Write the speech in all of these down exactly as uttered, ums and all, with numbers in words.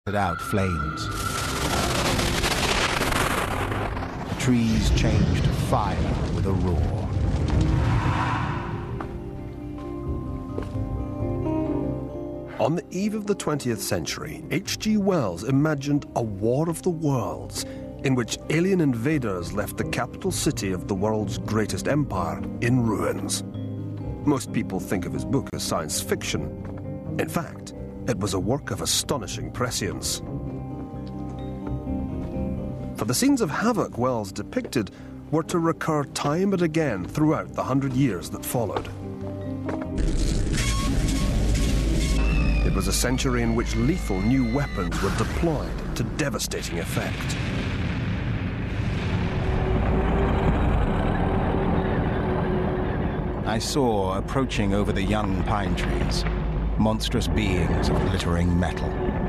out flames. The trees changed to fire with a roar. On the eve of the twentieth century, H G Wells imagined a war of the worlds in which alien invaders left the capital city of the world's greatest empire in ruins. Most people think of his book as science fiction. In fact, it was a work of astonishing prescience. For the scenes of havoc Wells depicted were to recur time and again throughout the hundred years that followed. It was a century in which lethal new weapons were deployed to devastating effect. I saw approaching over the young pine trees monstrous beings of glittering metal.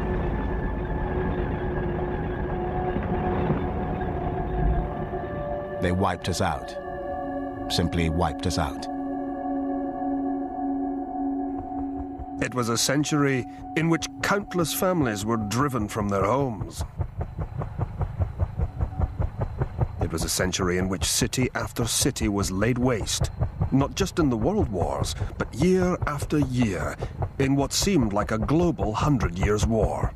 They wiped us out, simply wiped us out. It was a century in which countless families were driven from their homes. It was a century in which city after city was laid waste, not just in the world wars, but year after year, in what seemed like a global Hundred Years' War.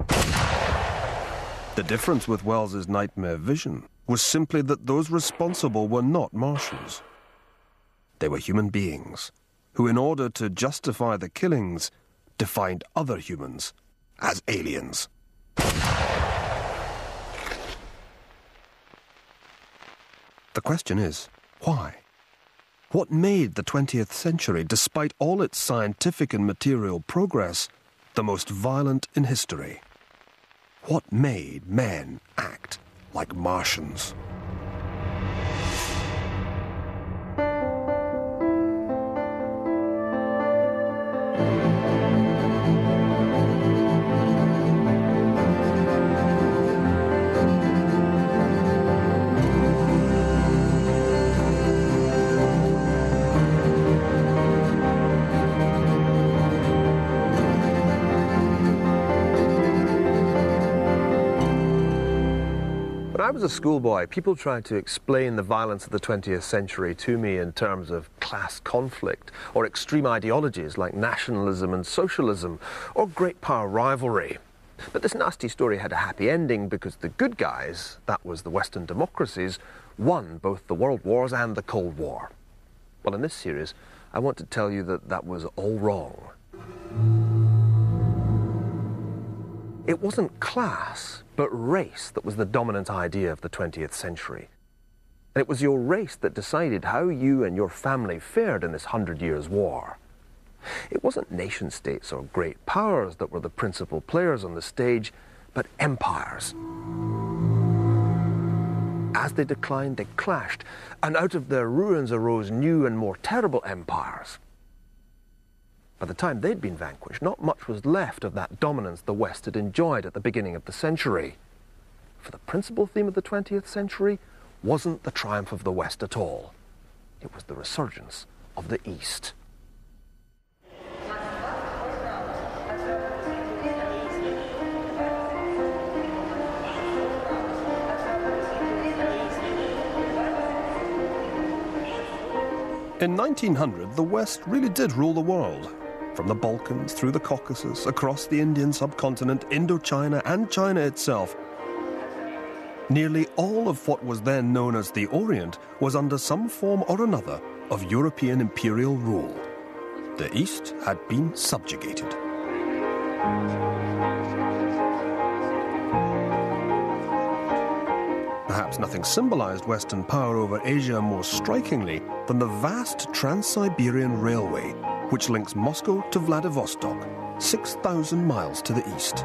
The difference with Wells's nightmare vision was simply that those responsible were not Martians. They were human beings, who, in order to justify the killings, defined other humans as aliens. The question is, why? What made the twentieth century, despite all its scientific and material progress, the most violent in history? What made men act like Martians? When I was a schoolboy, people tried to explain the violence of the twentieth century to me in terms of class conflict or extreme ideologies like nationalism and socialism or great power rivalry. But this nasty story had a happy ending because the good guys, that was the Western democracies, won both the World Wars and the Cold War. Well, in this series, I want to tell you that that was all wrong. It wasn't class, but race that was the dominant idea of the twentieth century. And it was your race that decided how you and your family fared in this Hundred Years' War. It wasn't nation-states or great powers that were the principal players on the stage, but empires. As they declined, they clashed, and out of their ruins arose new and more terrible empires. By the time they'd been vanquished, not much was left of that dominance the West had enjoyed at the beginning of the century. For the principal theme of the twentieth century wasn't the triumph of the West at all. It was the resurgence of the East. In nineteen hundred, the West really did rule the world. From the Balkans, through the Caucasus, across the Indian subcontinent, Indochina, and China itself. Nearly all of what was then known as the Orient was under some form or another of European imperial rule. The East had been subjugated. Perhaps nothing symbolized Western power over Asia more strikingly than the vast Trans-Siberian Railway, which links Moscow to Vladivostok, six thousand miles to the east.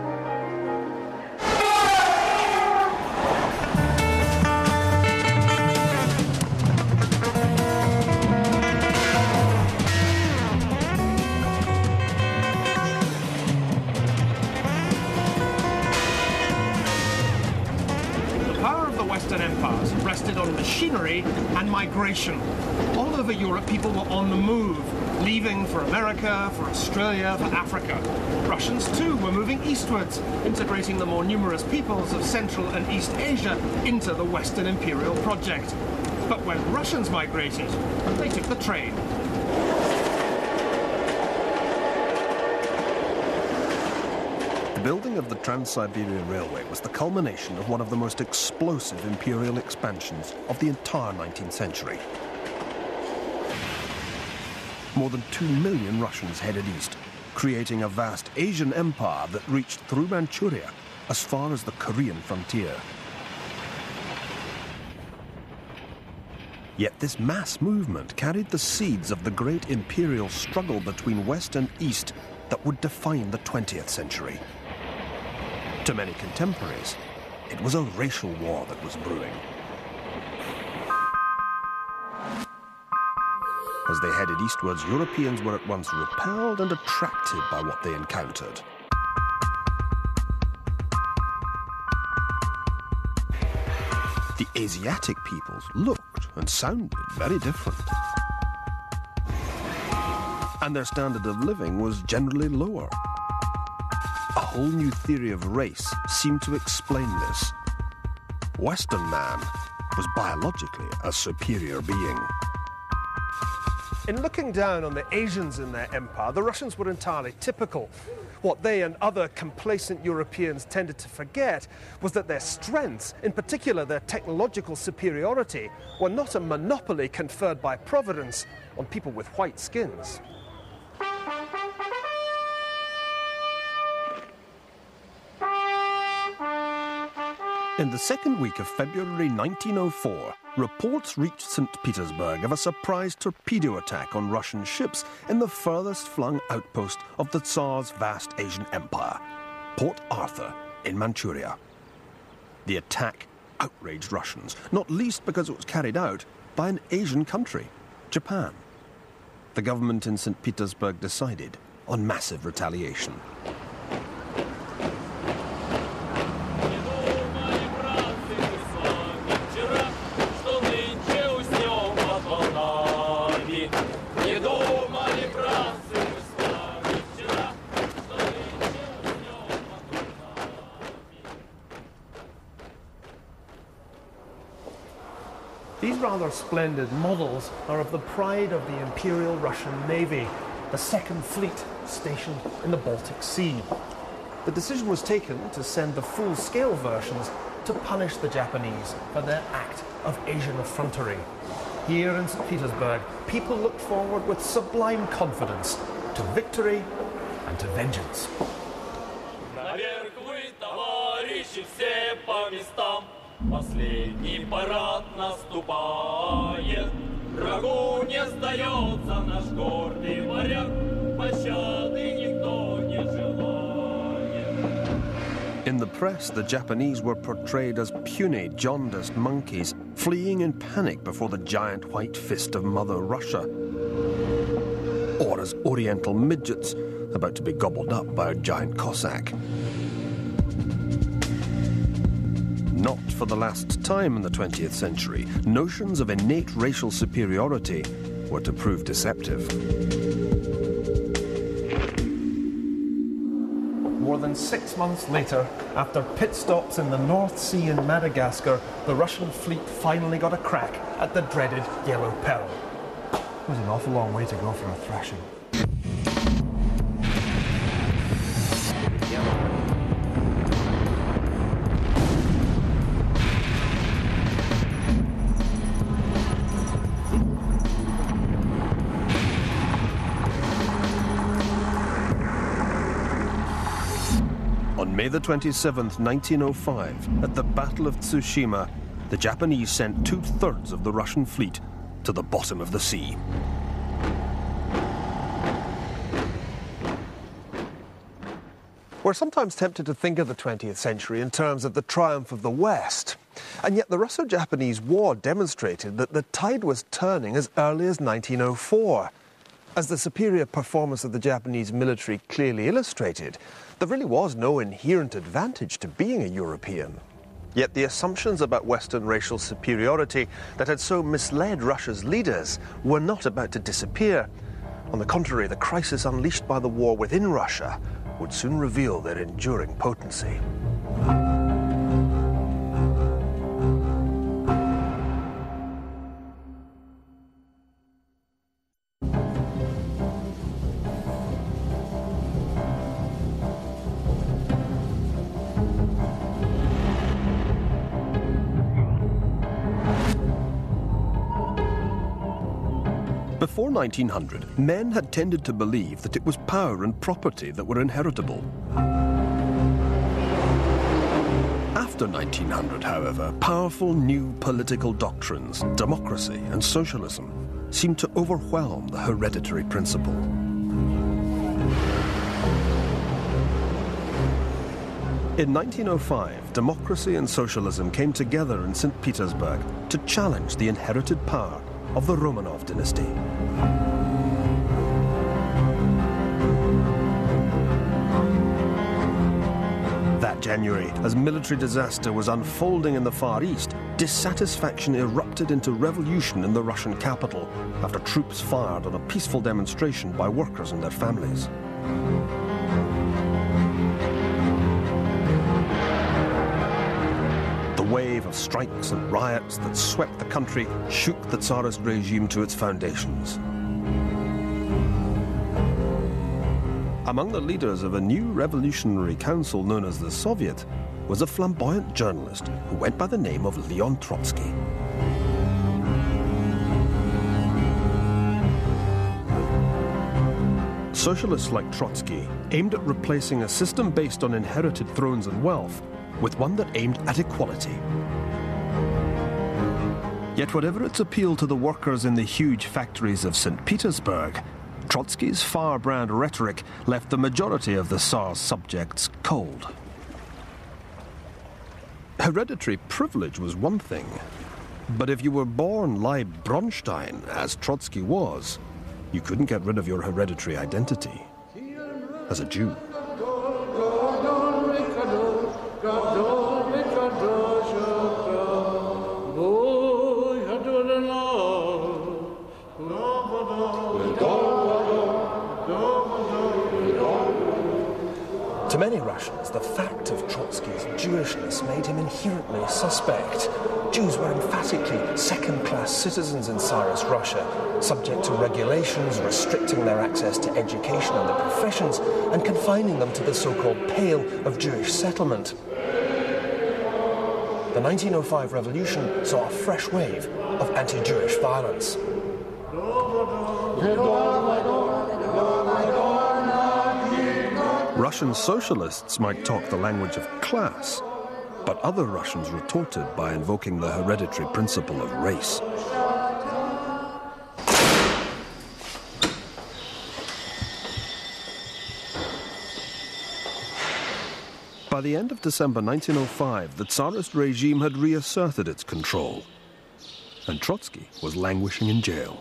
Empires rested on machinery and migration. All over Europe, people were on the move, leaving for America, for Australia, for Africa. Russians too were moving eastwards, integrating the more numerous peoples of Central and East Asia into the Western imperial project. But when Russians migrated, they took the train. The building of the Trans-Siberian Railway was the culmination of one of the most explosive imperial expansions of the entire nineteenth century. More than two million Russians headed east, creating a vast Asian empire that reached through Manchuria as far as the Korean frontier. Yet this mass movement carried the seeds of the great imperial struggle between West and East that would define the twentieth century. To many contemporaries, it was a racial war that was brewing. As they headed eastwards, Europeans were at once repelled and attracted by what they encountered. The Asiatic peoples looked and sounded very different. And their standard of living was generally lower. A whole new theory of race seemed to explain this. Western man was biologically a superior being. In looking down on the Asians in their empire, the Russians were entirely typical. What they and other complacent Europeans tended to forget was that their strengths, in particular their technological superiority, were not a monopoly conferred by Providence on people with white skins. In the second week of February nineteen oh four, reports reached Saint Petersburg of a surprise torpedo attack on Russian ships in the furthest flung outpost of the Tsar's vast Asian empire, Port Arthur in Manchuria. The attack outraged Russians, not least because it was carried out by an Asian country, Japan. The government in Saint Petersburg decided on massive retaliation. These rather splendid models are of the pride of the Imperial Russian Navy, the Second Fleet stationed in the Baltic Sea. The decision was taken to send the full-scale versions to punish the Japanese for their act of Asian effrontery. Here in Saint Petersburg, people looked forward with sublime confidence to victory and to vengeance. Последний парад наступает, врагу не сдается наш гордый моряк, пощады никто не желает. In the press, the Japanese were portrayed as puny, jaundiced monkeys, fleeing in panic before the giant white fist of Mother Russia, or as oriental midgets about to be gobbled up by a giant Cossack. Not for the last time in the twentieth century, notions of innate racial superiority were to prove deceptive. More than six months later, after pit stops in the North Sea and Madagascar, the Russian fleet finally got a crack at the dreaded Yellow Peril. It was an awful long way to go for a thrashing. On May the twenty-seventh, nineteen oh five, at the Battle of Tsushima, the Japanese sent two-thirds of the Russian fleet to the bottom of the sea. We're sometimes tempted to think of the twentieth century in terms of the triumph of the West. And yet the Russo-Japanese War demonstrated that the tide was turning as early as nineteen oh four. As the superior performance of the Japanese military clearly illustrated, there really was no inherent advantage to being a European. Yet the assumptions about Western racial superiority that had so misled Russia's leaders were not about to disappear. On the contrary, the crisis unleashed by the war within Russia would soon reveal their enduring potency. Before nineteen hundred, men had tended to believe that it was power and property that were inheritable. After nineteen hundred, however, powerful new political doctrines, democracy and socialism, seemed to overwhelm the hereditary principle. In nineteen oh five, democracy and socialism came together in Saint Petersburg to challenge the inherited power of the Romanov dynasty. That January, as military disaster was unfolding in the Far East, dissatisfaction erupted into revolution in the Russian capital after troops fired on a peaceful demonstration by workers and their families. The wave of strikes and riots that swept the country shook the Tsarist regime to its foundations. Among the leaders of a new revolutionary council known as the Soviet was a flamboyant journalist who went by the name of Leon Trotsky. Socialists like Trotsky aimed at replacing a system based on inherited thrones and wealth with one that aimed at equality. Yet whatever its appeal to the workers in the huge factories of Saint Petersburg, Trotsky's firebrand rhetoric left the majority of the Tsar's subjects cold. Hereditary privilege was one thing, but if you were born Leib Bronstein, as Trotsky was, you couldn't get rid of your hereditary identity as a Jew. To many Russians, the fact of Trotsky's Jewishness made him inherently suspect. Jews were emphatically second-class citizens in Tsarist Russia, subject to regulations restricting their access to education and the professions and confining them to the so-called Pale of Jewish settlement. The nineteen oh five revolution saw a fresh wave of anti-Jewish violence. Russian socialists might talk the language of class, but other Russians retorted by invoking the hereditary principle of race. By the end of December nineteen oh five, the Tsarist regime had reasserted its control, and Trotsky was languishing in jail.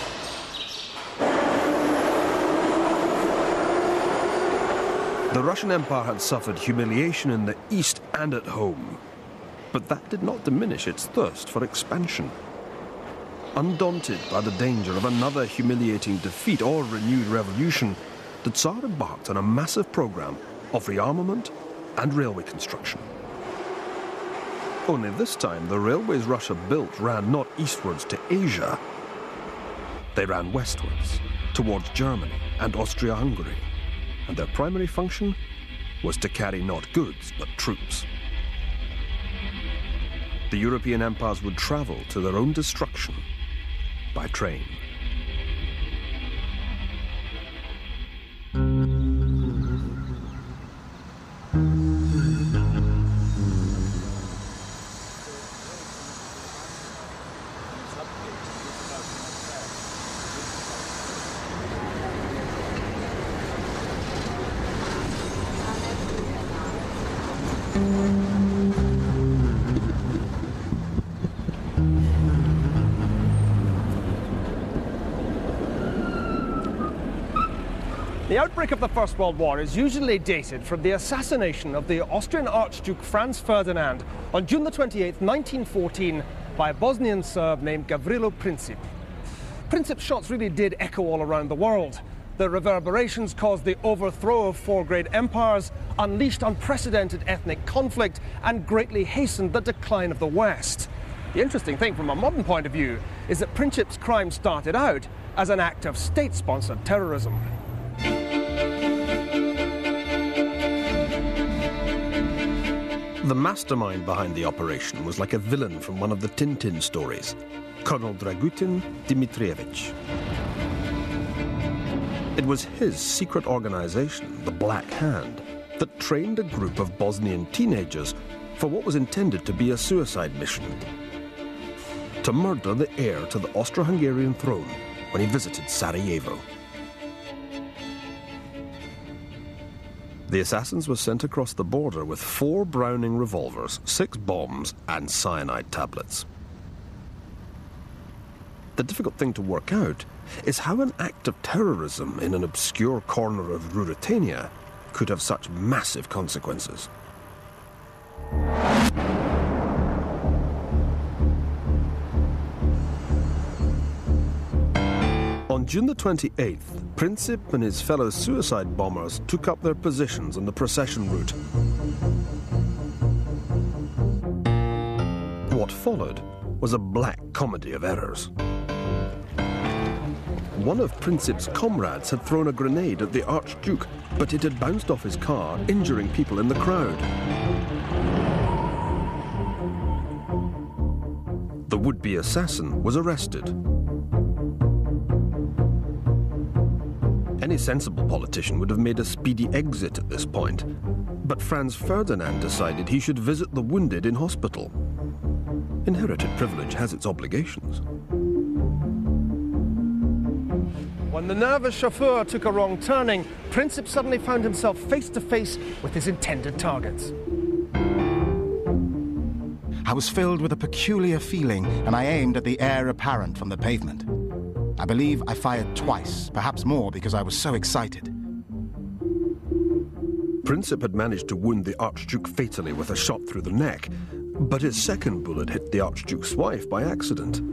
The Russian Empire had suffered humiliation in the East and at home, but that did not diminish its thirst for expansion. Undaunted by the danger of another humiliating defeat or renewed revolution, the Tsar embarked on a massive program of rearmament and railway construction. Only this time, the railways Russia built ran not eastwards to Asia, they ran westwards, towards Germany and Austria-Hungary, and their primary function was to carry not goods, but troops. The European empires would travel to their own destruction by train. The outbreak of the First World War is usually dated from the assassination of the Austrian Archduke Franz Ferdinand on June the twenty-eighth, nineteen fourteen, by a Bosnian Serb named Gavrilo Princip. Princip's shots really did echo all around the world. The reverberations caused the overthrow of four great empires, unleashed unprecedented ethnic conflict, and greatly hastened the decline of the West. The interesting thing from a modern point of view is that Princip's crime started out as an act of state-sponsored terrorism. The mastermind behind the operation was like a villain from one of the Tintin stories, Colonel Dragutin Dmitrievich. It was his secret organization, the Black Hand, that trained a group of Bosnian teenagers for what was intended to be a suicide mission: to murder the heir to the Austro-Hungarian throne when he visited Sarajevo. The assassins were sent across the border with four Browning revolvers, six bombs, and cyanide tablets. The difficult thing to work out is how an act of terrorism in an obscure corner of Ruritania could have such massive consequences. On June the twenty-eighth, Princip and his fellow suicide bombers took up their positions on the procession route. What followed was a black comedy of errors. One of Princip's comrades had thrown a grenade at the Archduke, but it had bounced off his car, injuring people in the crowd. The would-be assassin was arrested. Any sensible politician would have made a speedy exit at this point, but Franz Ferdinand decided he should visit the wounded in hospital. Inherited privilege has its obligations. When the nervous chauffeur took a wrong turning, Princip suddenly found himself face to face with his intended targets. I was filled with a peculiar feeling, and I aimed at the heir apparent from the pavement. I believe I fired twice, perhaps more, because I was so excited. Princip had managed to wound the Archduke fatally with a shot through the neck, but his second bullet hit the Archduke's wife by accident.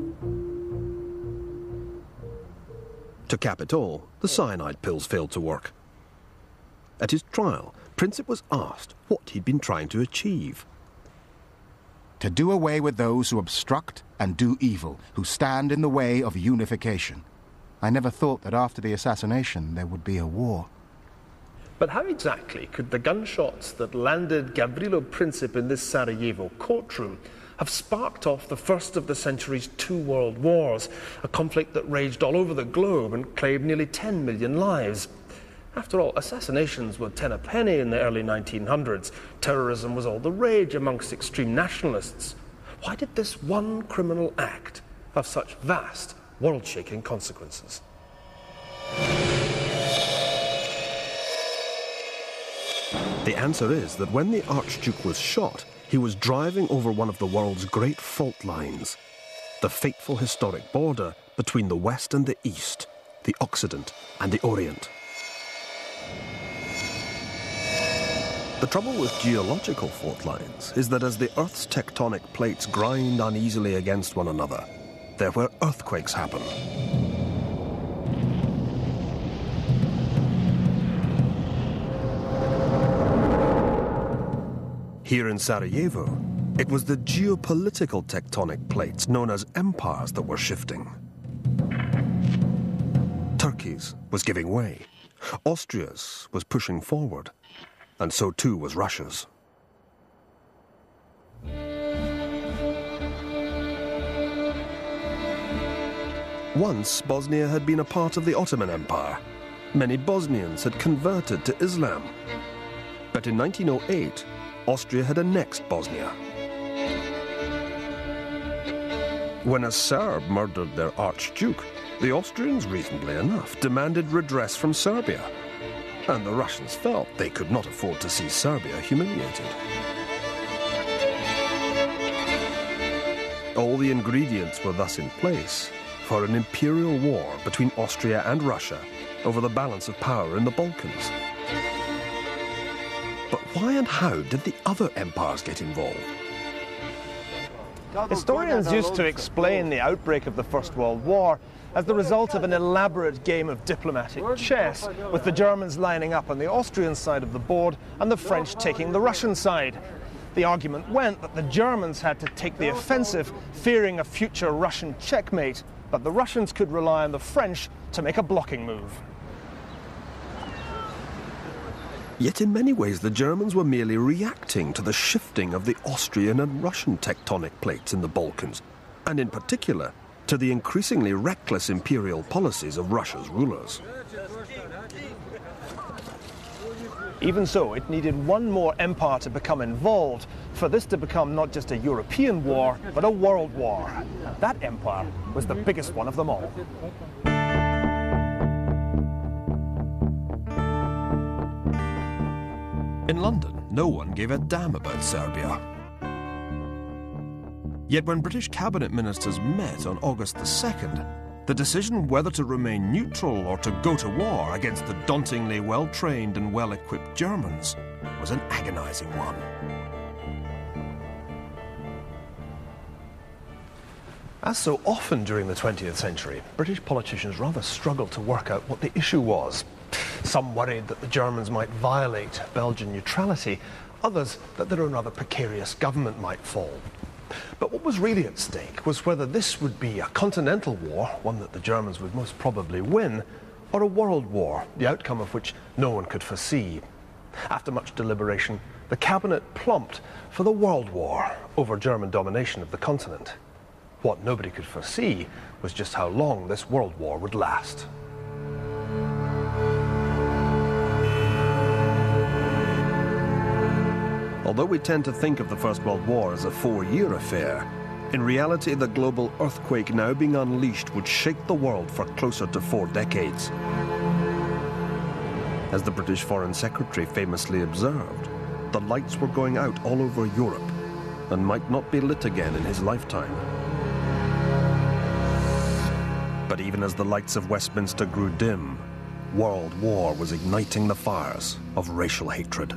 To cap it all, the cyanide pills failed to work. At his trial, Princip was asked what he'd been trying to achieve. To do away with those who obstruct and do evil, who stand in the way of unification. I never thought that after the assassination there would be a war. But how exactly could the gunshots that landed Gavrilo Princip in this Sarajevo courtroom have sparked off the first of the century's two world wars, a conflict that raged all over the globe and claimed nearly ten million lives? After all, assassinations were ten a penny in the early nineteen hundreds. Terrorism was all the rage amongst extreme nationalists. Why did this one criminal act have such vast, world-shaking consequences? The answer is that when the Archduke was shot, he was driving over one of the world's great fault lines, the fateful historic border between the West and the East, the Occident and the Orient. The trouble with geological fault lines is that as the Earth's tectonic plates grind uneasily against one another, they're where earthquakes happen. Here in Sarajevo, it was the geopolitical tectonic plates known as empires that were shifting. Turkey's was giving way. Austria's was pushing forward. And so too was Russia's. Once, Bosnia had been a part of the Ottoman Empire. Many Bosnians had converted to Islam. But in nineteen oh eight, Austria had annexed Bosnia. When a Serb murdered their Archduke, the Austrians, reasonably enough, demanded redress from Serbia. And the Russians felt they could not afford to see Serbia humiliated. All the ingredients were thus in place for an imperial war between Austria and Russia over the balance of power in the Balkans. But why and how did the other empires get involved? Historians used to explain the outbreak of the First World War as the result of an elaborate game of diplomatic chess, with the Germans lining up on the Austrian side of the board and the French taking the Russian side. The argument went that the Germans had to take the offensive, fearing a future Russian checkmate, but the Russians could rely on the French to make a blocking move. Yet in many ways the Germans were merely reacting to the shifting of the Austrian and Russian tectonic plates in the Balkans, and in particular to the increasingly reckless imperial policies of Russia's rulers. Even so, it needed one more empire to become involved for this to become not just a European war, but a world war. And that empire was the biggest one of them all. In London, no one gave a damn about Serbia. Yet when British cabinet ministers met on August the second, the decision whether to remain neutral or to go to war against the dauntingly well-trained and well-equipped Germans was an agonizing one. As so often during the twentieth century, British politicians rather struggled to work out what the issue was. Some worried that the Germans might violate Belgian neutrality, others that their own rather precarious government might fall. But what was really at stake was whether this would be a continental war, one that the Germans would most probably win, or a world war, the outcome of which no one could foresee. After much deliberation, the cabinet plumped for the World War over German domination of the continent. What nobody could foresee was just how long this world war would last. Although we tend to think of the First World War as a four-year affair, in reality the global earthquake now being unleashed would shake the world for closer to four decades. As the British Foreign Secretary famously observed, the lights were going out all over Europe and might not be lit again in his lifetime. But even as the lights of Westminster grew dim, world war was igniting the fires of racial hatred.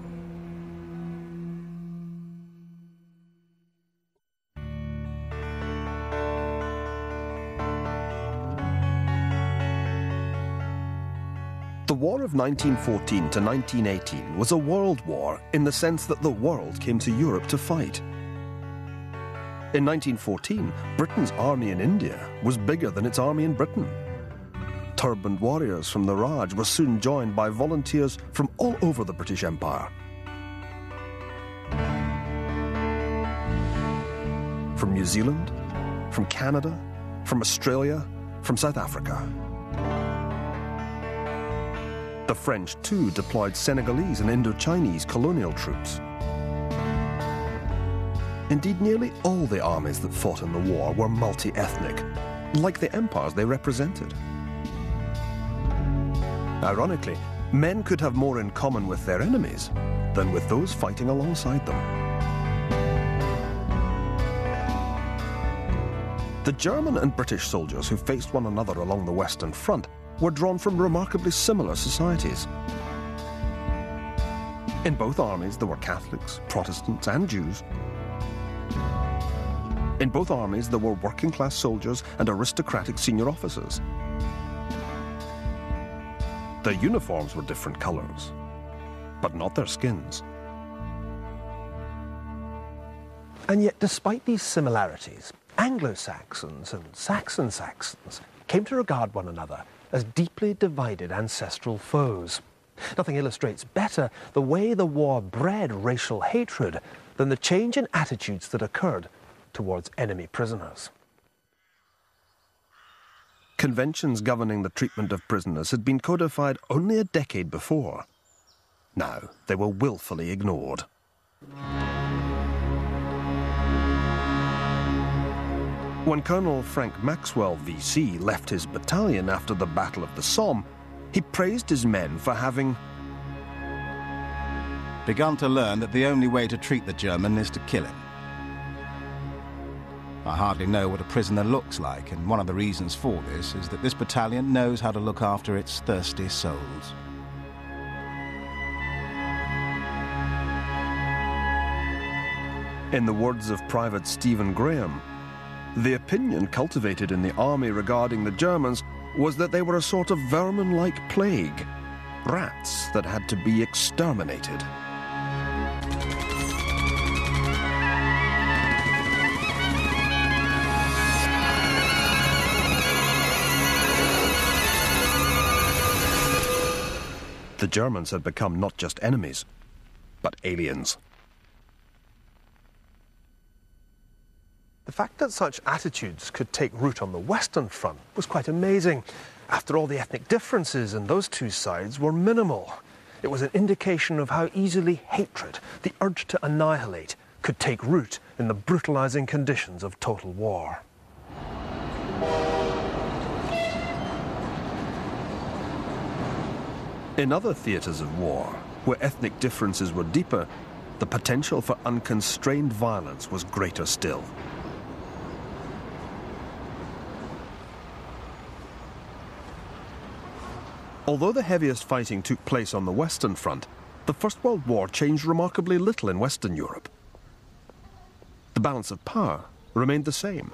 The War of nineteen fourteen to nineteen eighteen was a world war in the sense that the world came to Europe to fight. In nineteen fourteen, Britain's army in India was bigger than its army in Britain. Turbaned warriors from the Raj were soon joined by volunteers from all over the British Empire. From New Zealand, from Canada, from Australia, from South Africa. The French, too, deployed Senegalese and Indo-Chinese colonial troops. Indeed, nearly all the armies that fought in the war were multi-ethnic, like the empires they represented. Ironically, men could have more in common with their enemies than with those fighting alongside them. The German and British soldiers who faced one another along the Western Front were drawn from remarkably similar societies. In both armies there were Catholics, Protestants and Jews. In both armies there were working-class soldiers and aristocratic senior officers. Their uniforms were different colours, but not their skins. And yet, despite these similarities, Anglo-Saxons and Saxon-Saxons came to regard one another as deeply divided ancestral foes. Nothing illustrates better the way the war bred racial hatred than the change in attitudes that occurred towards enemy prisoners. Conventions governing the treatment of prisoners had been codified only a decade before. Now they were willfully ignored. When Colonel Frank Maxwell, V C, left his battalion after the Battle of the Somme, he praised his men for having begun to learn that the only way to treat the German is to kill him. I hardly know what a prisoner looks like, and one of the reasons for this is that this battalion knows how to look after its thirsty souls. In the words of Private Stephen Graham, The opinion cultivated in the army regarding the Germans was that they were a sort of vermin-like plague, rats that had to be exterminated. The Germans had become not just enemies, but aliens. The fact that such attitudes could take root on the Western Front was quite amazing. After all, the ethnic differences in those two sides were minimal. It was an indication of how easily hatred, the urge to annihilate, could take root in the brutalizing conditions of total war. In other theatres of war, where ethnic differences were deeper, the potential for unconstrained violence was greater still. Although the heaviest fighting took place on the Western Front, the First World War changed remarkably little in Western Europe. The balance of power remained the same.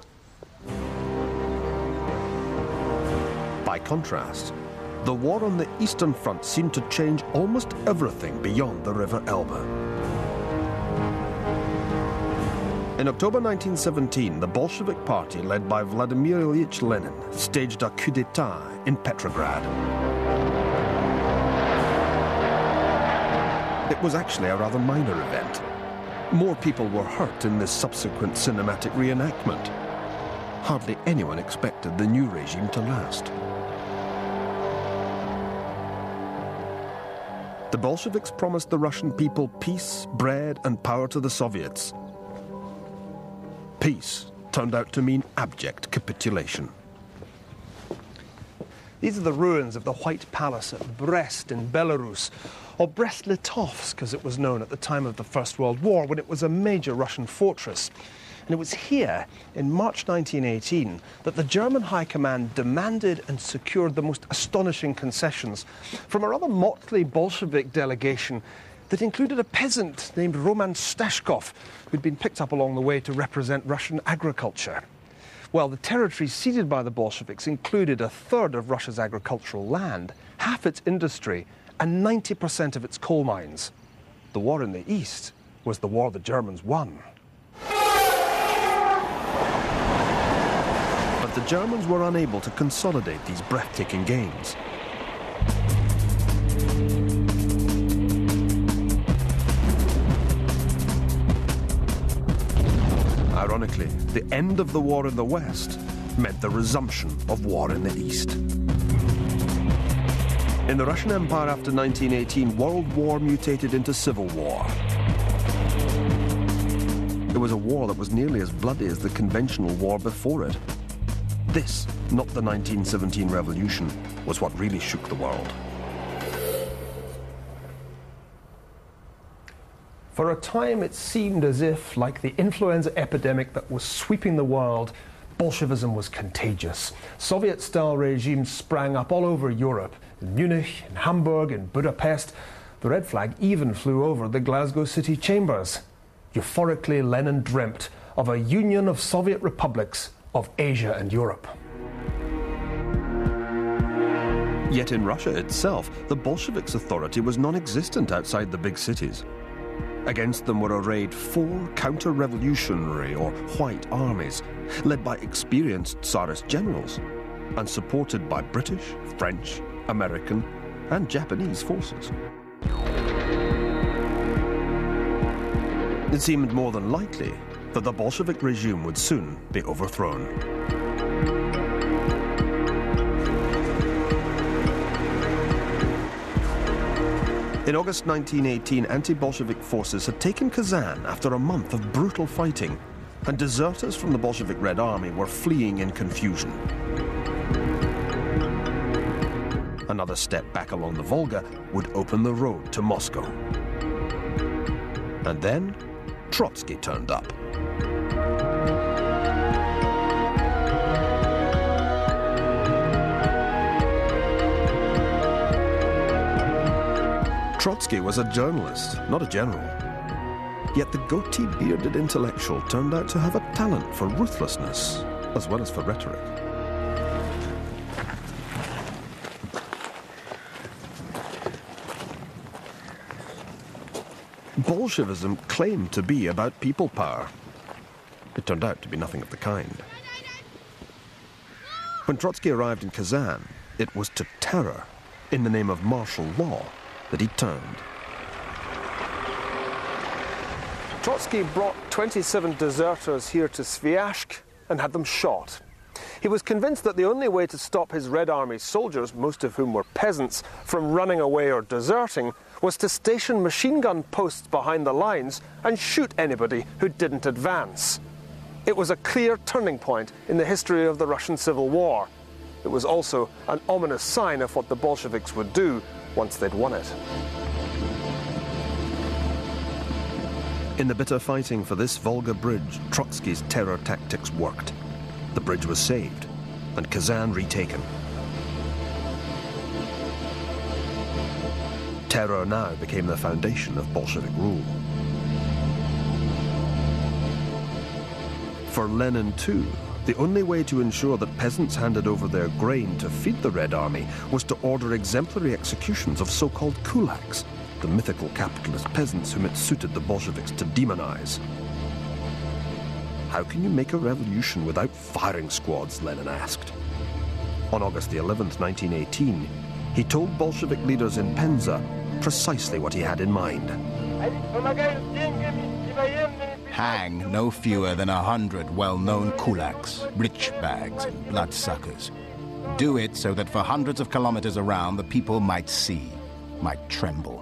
By contrast, the war on the Eastern Front seemed to change almost everything beyond the River Elbe. In October nineteen seventeen, the Bolshevik Party, led by Vladimir Ilyich Lenin, staged a coup d'etat in Petrograd. It was actually a rather minor event. More people were hurt in this subsequent cinematic reenactment. Hardly anyone expected the new regime to last. The Bolsheviks promised the Russian people peace, bread, and power to the Soviets. Peace turned out to mean abject capitulation. These are the ruins of the White Palace at Brest in Belarus, or Brest-Litovsk as it was known at the time of the First World War, when it was a major Russian fortress. And it was here, in March nineteen eighteen, that the German High Command demanded and secured the most astonishing concessions from a rather motley Bolshevik delegation that included a peasant named Roman Stashkov, who'd been picked up along the way to represent Russian agriculture. Well, the territories ceded by the Bolsheviks included a third of Russia's agricultural land, half its industry, and ninety percent of its coal mines. The war in the East was the war the Germans won. But the Germans were unable to consolidate these breathtaking gains. Ironically, the end of the war in the West meant the resumption of war in the East. In the Russian Empire after nineteen eighteen, World War mutated into civil war. It was a war that was nearly as bloody as the conventional war before it. This, not the nineteen seventeen revolution, was what really shook the world. For a time, it seemed as if, like the influenza epidemic that was sweeping the world, Bolshevism was contagious. Soviet-style regimes sprang up all over Europe, in Munich, in Hamburg, in Budapest. The red flag even flew over the Glasgow city chambers. Euphorically, Lenin dreamt of a union of Soviet republics of Asia and Europe. Yet in Russia itself, the Bolsheviks' authority was non-existent outside the big cities. Against them were arrayed four counter-revolutionary or white armies, led by experienced Tsarist generals, and supported by British, French, American, and Japanese forces. It seemed more than likely that the Bolshevik regime would soon be overthrown. In August nineteen eighteen, anti-Bolshevik forces had taken Kazan after a month of brutal fighting, and deserters from the Bolshevik Red Army were fleeing in confusion. Another step back along the Volga would open the road to Moscow. And then Trotsky turned up. Trotsky was a journalist, not a general. Yet the goatee-bearded intellectual turned out to have a talent for ruthlessness, as well as for rhetoric. Bolshevism claimed to be about people power. It turned out to be nothing of the kind. When Trotsky arrived in Kazan, it was to terror, in the name of martial law, that he turned. Trotsky brought twenty-seven deserters here to Sviazhsk and had them shot. He was convinced that the only way to stop his Red Army soldiers, most of whom were peasants, from running away or deserting was to station machine gun posts behind the lines and shoot anybody who didn't advance. It was a clear turning point in the history of the Russian Civil War. It was also an ominous sign of what the Bolsheviks would do once they'd won it. In the bitter fighting for this Volga bridge, Trotsky's terror tactics worked. The bridge was saved, and Kazan retaken. Terror now became the foundation of Bolshevik rule. For Lenin, too, the only way to ensure that peasants handed over their grain to feed the Red Army was to order exemplary executions of so-called kulaks, the mythical capitalist peasants whom it suited the Bolsheviks to demonize. How can you make a revolution without firing squads, Lenin asked. On August the eleventh, nineteen eighteen, he told Bolshevik leaders in Penza precisely what he had in mind. Hang no fewer than a hundred well-known kulaks, rich bags, and bloodsuckers. Do it so that for hundreds of kilometers around the people might see, might tremble.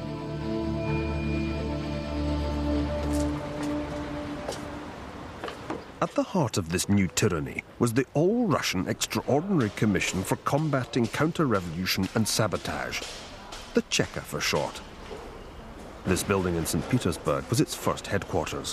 At the heart of this new tyranny was the All-Russian Extraordinary Commission for Combating Counter-Revolution and Sabotage, the Cheka for short. This building in Saint Petersburg was its first headquarters.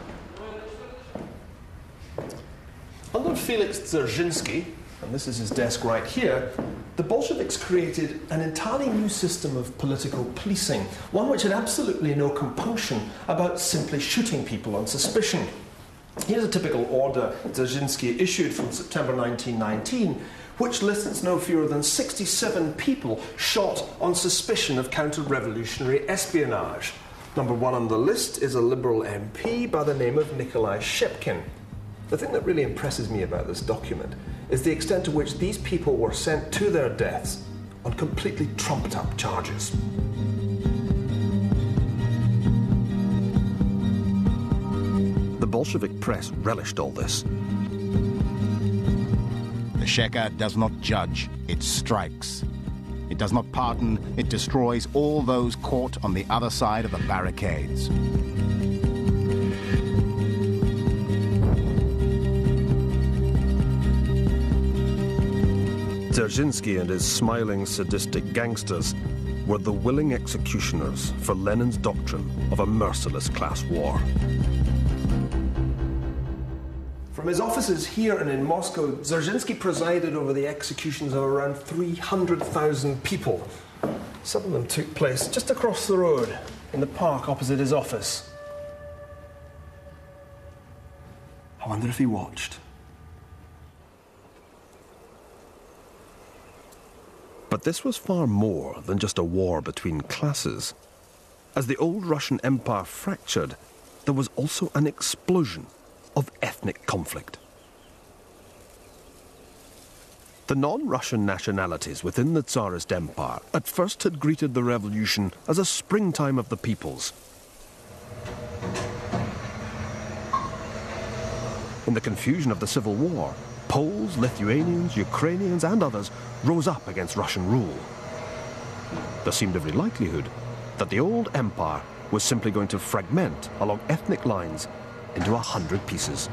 Under Felix Dzerzhinsky, and this is his desk right here, the Bolsheviks created an entirely new system of political policing, one which had absolutely no compunction about simply shooting people on suspicion. Here's a typical order Dzerzhinsky issued from September nineteen nineteen, which lists no fewer than sixty-seven people shot on suspicion of counter-revolutionary espionage. Number one on the list is a Liberal M P by the name of Nikolai Shepkin. The thing that really impresses me about this document is the extent to which these people were sent to their deaths on completely trumped-up charges. The Bolshevik press relished all this. The Cheka does not judge, it strikes. It does not pardon, it destroys all those caught on the other side of the barricades. Dzerzhinsky and his smiling, sadistic gangsters were the willing executioners for Lenin's doctrine of a merciless class war. From his offices here and in Moscow, Dzerzhinsky presided over the executions of around three hundred thousand people. Some of them took place just across the road, in the park opposite his office. I wonder if he watched. But this was far more than just a war between classes. As the old Russian Empire fractured, there was also an explosion of ethnic conflict. The non-Russian nationalities within the Tsarist Empire at first had greeted the revolution as a springtime of the peoples. In the confusion of the Civil War, Poles, Lithuanians, Ukrainians and others rose up against Russian rule. There seemed every likelihood that the old empire was simply going to fragment along ethnic lines into a hundred pieces.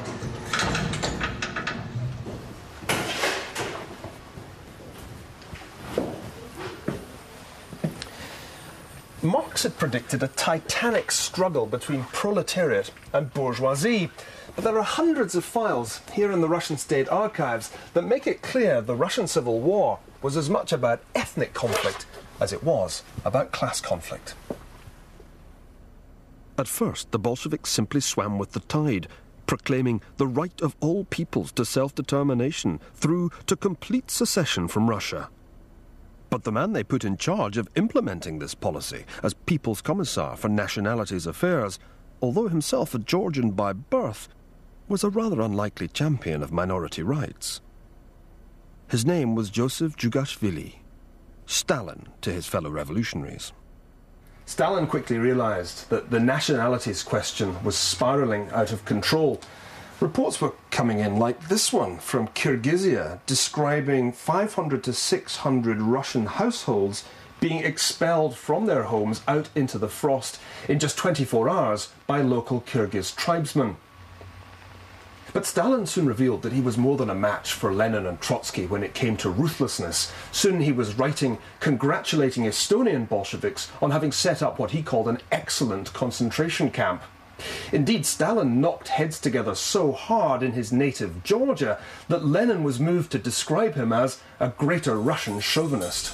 Marx had predicted a titanic struggle between proletariat and bourgeoisie. But there are hundreds of files here in the Russian state archives that make it clear the Russian Civil War was as much about ethnic conflict as it was about class conflict. At first, the Bolsheviks simply swam with the tide, proclaiming the right of all peoples to self-determination through to complete secession from Russia. But the man they put in charge of implementing this policy as People's Commissar for Nationalities Affairs, although himself a Georgian by birth, was a rather unlikely champion of minority rights. His name was Joseph Jugashvili, Stalin to his fellow revolutionaries. Stalin quickly realized that the nationalities question was spiraling out of control. Reports were coming in like this one from Kyrgyzia, describing five hundred to six hundred Russian households being expelled from their homes out into the frost in just twenty-four hours by local Kyrgyz tribesmen. But Stalin soon revealed that he was more than a match for Lenin and Trotsky when it came to ruthlessness. Soon he was writing congratulating Estonian Bolsheviks on having set up what he called an excellent concentration camp. Indeed, Stalin knocked heads together so hard in his native Georgia that Lenin was moved to describe him as a greater Russian chauvinist.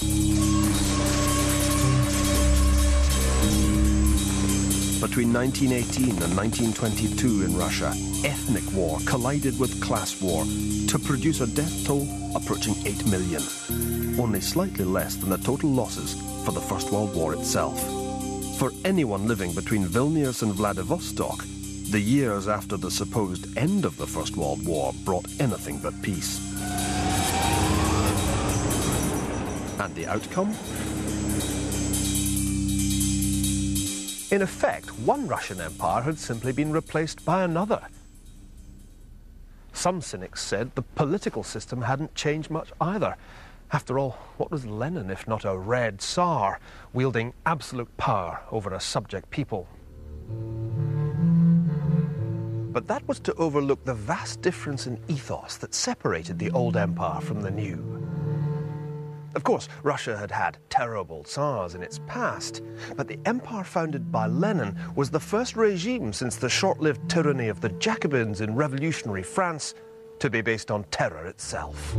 Between nineteen eighteen and nineteen twenty-two in Russia, ethnic war collided with class war to produce a death toll approaching eight million, only slightly less than the total losses for the First World War itself. For anyone living between Vilnius and Vladivostok, the years after the supposed end of the First World War brought anything but peace. And the outcome? In effect, one Russian empire had simply been replaced by another. Some cynics said the political system hadn't changed much either. After all, what was Lenin if not a red Tsar, wielding absolute power over a subject people? But that was to overlook the vast difference in ethos that separated the old empire from the new. Of course, Russia had had terrible Tsars in its past, but the empire founded by Lenin was the first regime since the short-lived tyranny of the Jacobins in revolutionary France to be based on terror itself.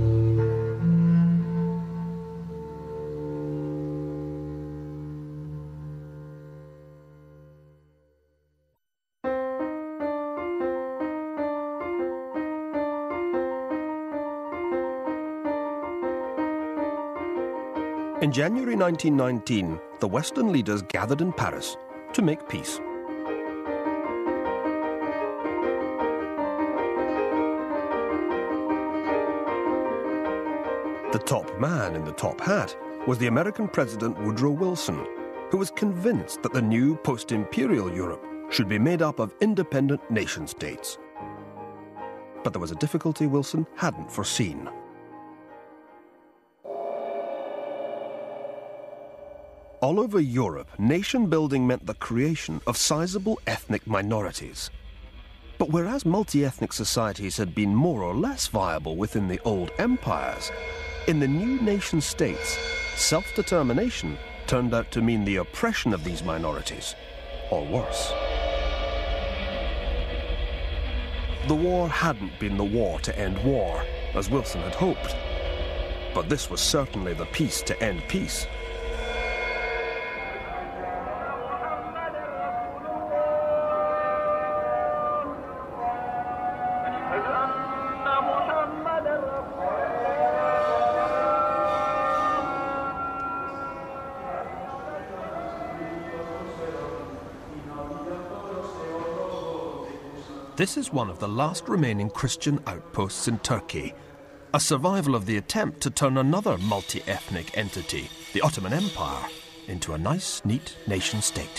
In January nineteen nineteen, the Western leaders gathered in Paris to make peace. The top man in the top hat was the American President Woodrow Wilson, who was convinced that the new post-imperial Europe should be made up of independent nation-states. But there was a difficulty Wilson hadn't foreseen. All over Europe, nation-building meant the creation of sizable ethnic minorities. But whereas multi-ethnic societies had been more or less viable within the old empires, in the new nation-states, self-determination turned out to mean the oppression of these minorities, or worse. The war hadn't been the war to end war, as Wilson had hoped. But this was certainly the peace to end peace. This is one of the last remaining Christian outposts in Turkey, a survival of the attempt to turn another multi-ethnic entity, the Ottoman Empire, into a nice, neat nation-state.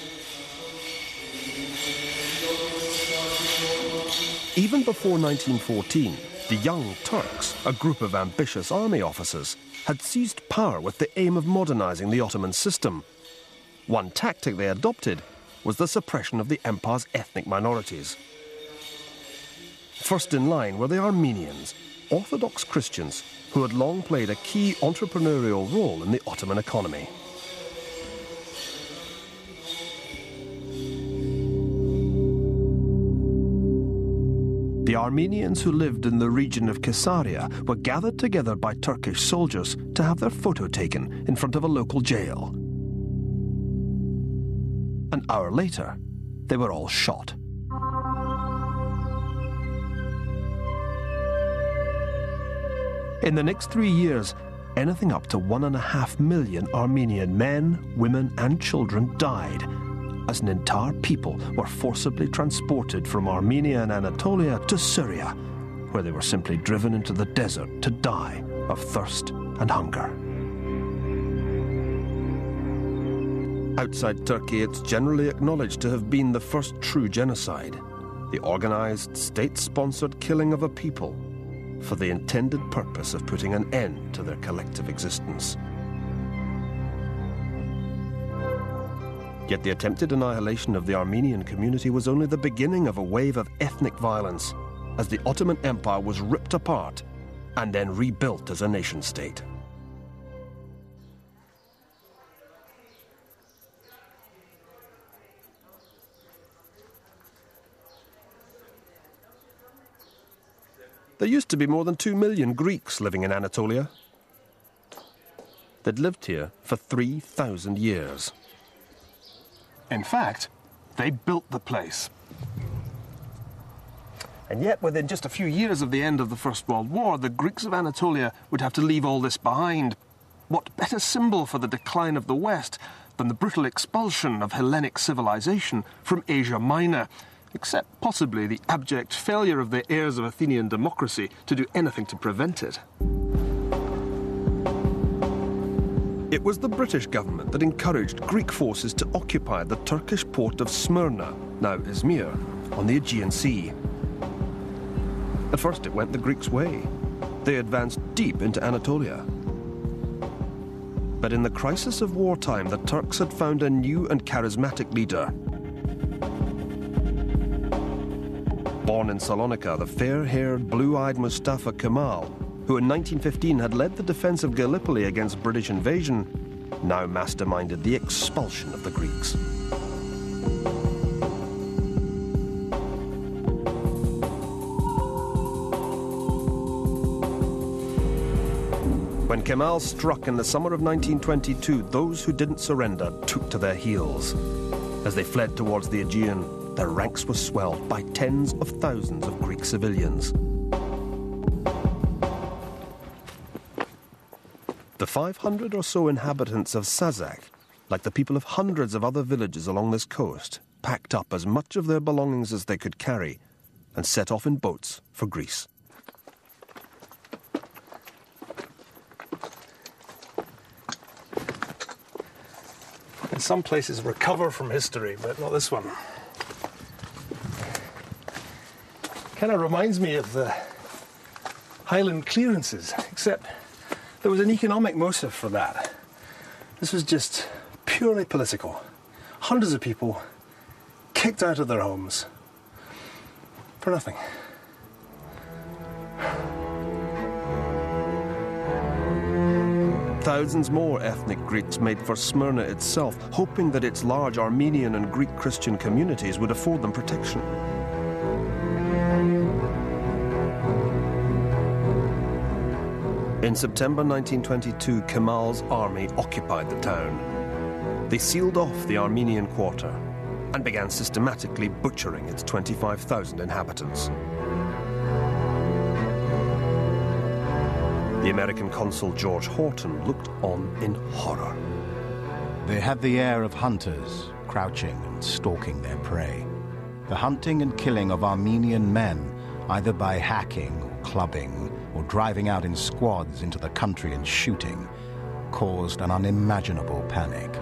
Even before nineteen fourteen, the Young Turks, a group of ambitious army officers, had seized power with the aim of modernizing the Ottoman system. One tactic they adopted was the suppression of the empire's ethnic minorities. First in line were the Armenians, Orthodox Christians who had long played a key entrepreneurial role in the Ottoman economy. The Armenians who lived in the region of Caesarea were gathered together by Turkish soldiers to have their photo taken in front of a local jail. An hour later, they were all shot. In the next three years, anything up to one and a half million Armenian men, women and children died, as an entire people were forcibly transported from Armenia and Anatolia to Syria, where they were simply driven into the desert to die of thirst and hunger. Outside Turkey, it's generally acknowledged to have been the first true genocide, the organized, state-sponsored killing of a people for the intended purpose of putting an end to their collective existence. Yet the attempted annihilation of the Armenian community was only the beginning of a wave of ethnic violence, as the Ottoman Empire was ripped apart and then rebuilt as a nation-state. There used to be more than two million Greeks living in Anatolia. They'd lived here for three thousand years. In fact, they built the place. And yet, within just a few years of the end of the First World War, the Greeks of Anatolia would have to leave all this behind. What better symbol for the decline of the West than the brutal expulsion of Hellenic civilization from Asia Minor, except possibly the abject failure of the heirs of Athenian democracy to do anything to prevent it. It was the British government that encouraged Greek forces to occupy the Turkish port of Smyrna, now Izmir, on the Aegean Sea. At first it went the Greeks' way. They advanced deep into Anatolia. But in the crisis of wartime, the Turks had found a new and charismatic leader. Born in Salonika, the fair-haired, blue-eyed Mustafa Kemal, who in nineteen fifteen had led the defense of Gallipoli against British invasion, now masterminded the expulsion of the Greeks. When Kemal struck in the summer of nineteen twenty-two, those who didn't surrender took to their heels. As they fled towards the Aegean, their ranks were swelled by tens of thousands of Greek civilians. The five hundred or so inhabitants of Sazak, like the people of hundreds of other villages along this coast, packed up as much of their belongings as they could carry and set off in boats for Greece. And some places recover from history, but not this one. Kind of reminds me of the Highland clearances, except there was an economic motive for that. This was just purely political. Hundreds of people kicked out of their homes for nothing. Thousands more ethnic Greeks made for Smyrna itself, hoping that its large Armenian and Greek Christian communities would afford them protection. In September nineteen twenty-two, Kemal's army occupied the town. They sealed off the Armenian quarter and began systematically butchering its twenty-five thousand inhabitants. The American consul George Horton looked on in horror. They had the air of hunters, crouching and stalking their prey. The hunting and killing of Armenian men, either by hacking or clubbing, or driving out in squads into the country and shooting, caused an unimaginable panic.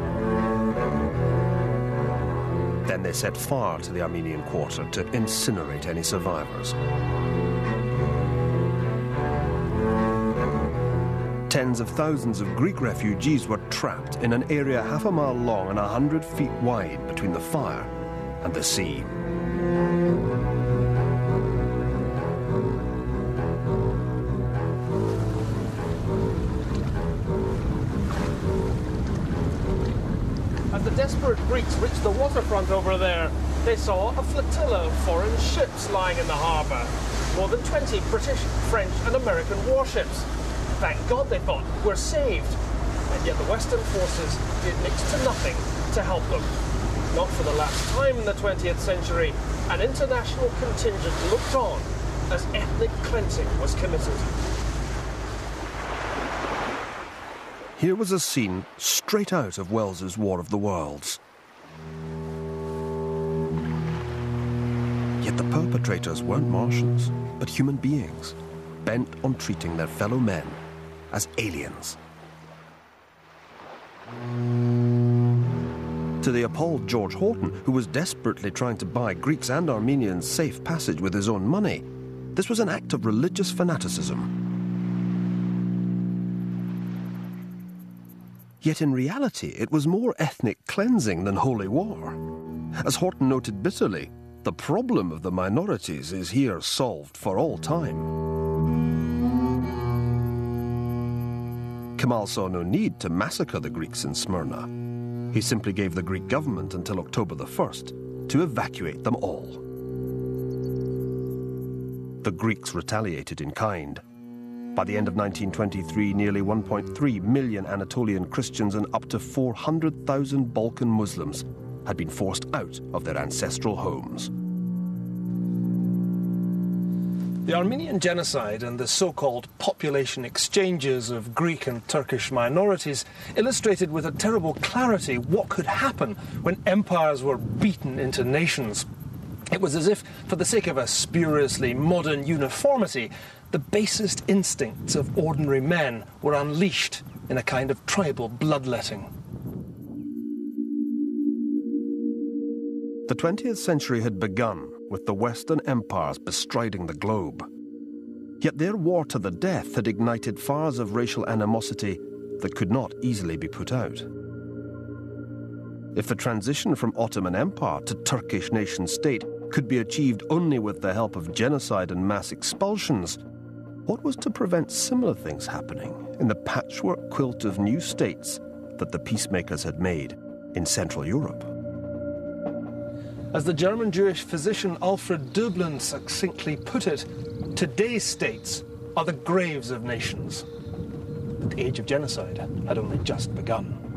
Then they set fire to the Armenian quarter to incinerate any survivors. Tens of thousands of Greek refugees were trapped in an area half a mile long and a hundred feet wide between the fire and the sea. As the desperate Greeks reached the waterfront over there, they saw a flotilla of foreign ships lying in the harbour. More than twenty British, French and American warships. Thank God, they thought, we're saved. And yet the Western forces did next to nothing to help them. not for the last time in the twentieth century, an international contingent looked on as ethnic cleansing was committed. Here was a scene straight out of Wells's War of the Worlds. Yet the perpetrators weren't Martians, but human beings, bent on treating their fellow men as aliens. To the appalled George Horton, who was desperately trying to buy Greeks and Armenians safe passage with his own money, this was an act of religious fanaticism. Yet in reality, it was more ethnic cleansing than holy war. As Horton noted bitterly, the problem of the minorities is here solved for all time. Kemal saw no need to massacre the Greeks in Smyrna. He simply gave the Greek government until October the first to evacuate them all. The Greeks retaliated in kind. By the end of nineteen twenty-three, nearly one point three million Anatolian Christians and up to four hundred thousand Balkan Muslims had been forced out of their ancestral homes. The Armenian genocide and the so-called population exchanges of Greek and Turkish minorities illustrated with a terrible clarity what could happen when empires were beaten into nations. It was as if, for the sake of a spuriously modern uniformity, the basest instincts of ordinary men were unleashed in a kind of tribal bloodletting. The twentieth century had begun with the Western empires bestriding the globe. Yet their war to the death had ignited fires of racial animosity that could not easily be put out. If the transition from Ottoman Empire to Turkish nation-state could be achieved only with the help of genocide and mass expulsions, what was to prevent similar things happening in the patchwork quilt of new states that the peacemakers had made in Central Europe? As the German Jewish physician Alfred Döblin succinctly put it, today's states are the graves of nations. But the age of genocide had only just begun.